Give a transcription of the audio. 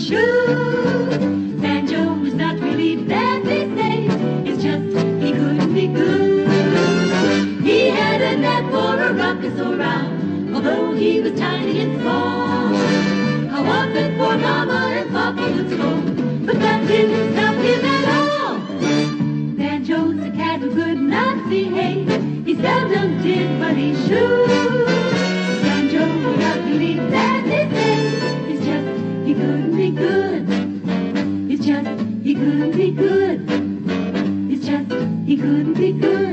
should. Banjo was not really bad, they say. It's just he couldn't be good. He had a knack for a ruckus so round, although he was tiny and small. How often poor Mama and Papa would scold, but that didn't stop him at all. Banjo's a cat who could not behave. He seldom did what he should. Banjo was not really bad, they say. It's just he couldn't be good. It's just he couldn't be good. It's just he couldn't be good.